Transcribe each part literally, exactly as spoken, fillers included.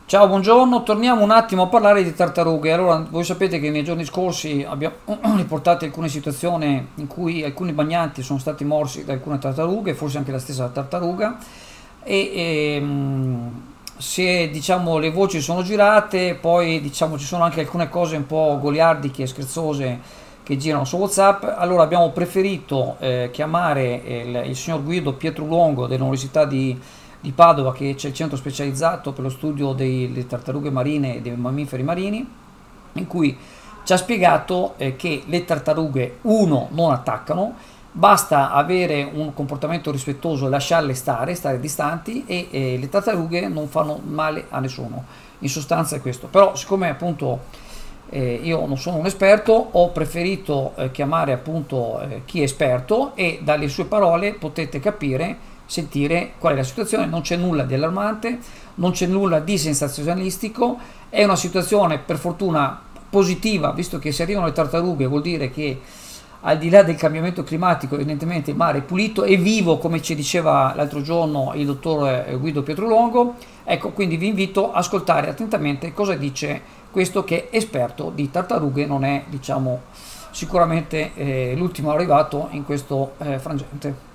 Ciao, buongiorno, torniamo un attimo a parlare di tartarughe. Allora, voi sapete che nei giorni scorsi abbiamo riportato alcune situazioni in cui alcuni bagnanti sono stati morsi da alcune tartarughe, forse anche la stessa tartaruga, e ehm, se diciamo le voci sono girate, poi diciamo ci sono anche alcune cose un po' goliardiche e scherzose che girano su WhatsApp. Allora abbiamo preferito eh, chiamare il, il signor Guido Pietrulongo dell'Università di di Padova, che c'è il centro specializzato per lo studio delle tartarughe marine e dei mammiferi marini, in cui ci ha spiegato eh, che le tartarughe, uno, non attaccano, basta avere un comportamento rispettoso, lasciarle stare, stare distanti, e eh, le tartarughe non fanno male a nessuno. In sostanza è questo. Però siccome appunto eh, io non sono un esperto, ho preferito eh, chiamare appunto eh, chi è esperto, e dalle sue parole potete capire, sentire qual è la situazione. Non c'è nulla di allarmante, non c'è nulla di sensazionalistico, è una situazione per fortuna positiva, visto che se arrivano le tartarughe vuol dire che al di là del cambiamento climatico evidentemente il mare è pulito e vivo, come ci diceva l'altro giorno il dottor Guido Pietrolongo. Ecco, quindi vi invito a ascoltare attentamente cosa dice questo che è esperto di tartarughe, non è diciamo sicuramente eh, l'ultimo arrivato in questo eh, frangente.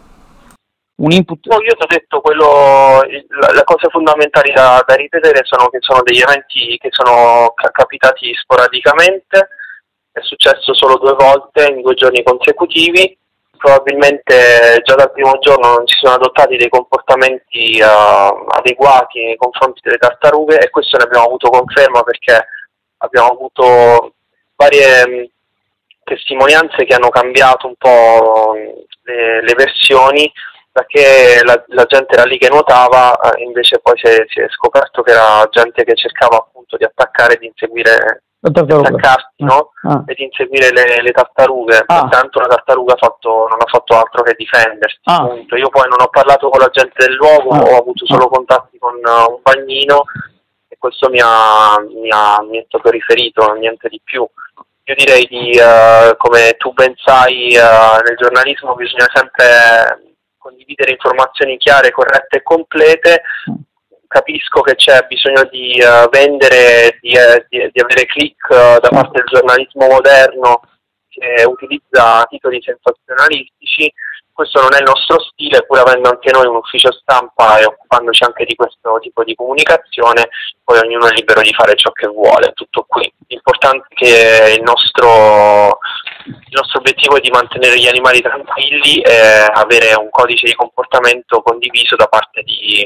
Un input. No, io ti ho detto quello, il- la, la cosa fondamentale da, da ripetere sono che sono degli eventi che sono ca- capitati sporadicamente, è successo solo due volte in due giorni consecutivi, probabilmente già dal primo giorno non si sono adottati dei comportamenti eh, adeguati nei confronti delle tartarughe, e questo ne abbiamo avuto conferma perché abbiamo avuto varie mh, testimonianze che hanno cambiato un po' mh, le, le versioni, perché la, la gente era lì che nuotava, eh, invece poi si è, si è scoperto che era gente che cercava appunto di attaccare, di inseguire, La di tartaruga. attaccarsi, Ah, no? ah, E di inseguire le, le tartarughe. ah, Pertanto la tartaruga ha fatto, non ha fatto altro che difendersi, ah, appunto. Io poi non ho parlato con la gente del luogo, ah, ho avuto ah. solo contatti con uh, un bagnino, e questo mi ha, mi ha, mi è stato riferito, niente di più. Io direi di, eh, come tu ben sai, eh, nel giornalismo bisogna sempre condividere informazioni chiare, corrette e complete. Capisco che c'è bisogno di eh, vendere, di, eh, di, di avere click eh, da parte del giornalismo moderno che utilizza titoli sensazionalistici. Questo non è il nostro stile, pur avendo anche noi un ufficio stampa e occupandoci anche di questo tipo di comunicazione. Poi ognuno è libero di fare ciò che vuole, tutto qui. L'importante è che il nostro, il nostro obiettivo è di mantenere gli animali tranquilli e avere un codice di comportamento condiviso da parte di,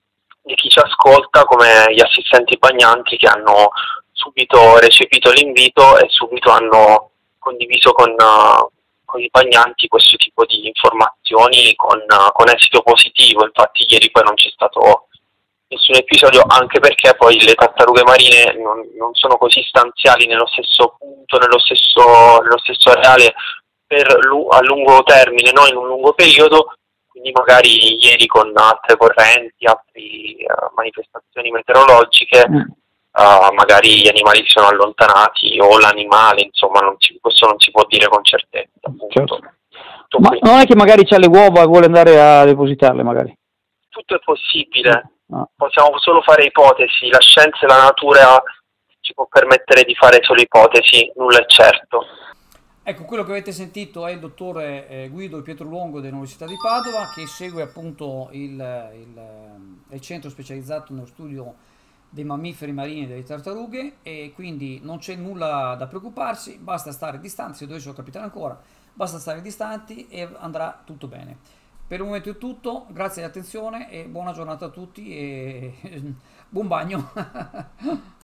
di chi ci ascolta, come gli assistenti bagnanti che hanno subito recepito l'invito e subito hanno condiviso con, uh, con i bagnanti questo tipo di informazioni con, uh, con esito positivo. Infatti ieri poi non c'è stato nessun episodio, anche perché poi le tartarughe marine non, non sono così stanziali nello stesso punto, nello stesso, nello stesso areale per lu- a lungo termine, non in un lungo periodo. Quindi magari ieri con altre correnti, altre uh, manifestazioni meteorologiche, Mm. uh, magari gli animali si sono allontanati, o l'animale, insomma non si, questo non si può dire con certezza, appunto. Certo. Tutto Ma qui. non è che magari c'ha le uova e vuole andare a depositarle, magari? Tutto è possibile, Ah. possiamo solo fare ipotesi, la scienza e la natura ci può permettere di fare solo ipotesi, nulla è certo. Ecco, quello che avete sentito è il dottore eh, Guido Pietrolongo dell'Università di Padova, che segue appunto il, il, eh, il centro specializzato nello studio dei mammiferi marini e delle tartarughe, e quindi non c'è nulla da preoccuparsi, basta stare distanti. Se dovessero capitare ancora, basta stare distanti e andrà tutto bene. Per il momento è tutto, grazie dell'attenzione e buona giornata a tutti, e buon bagno.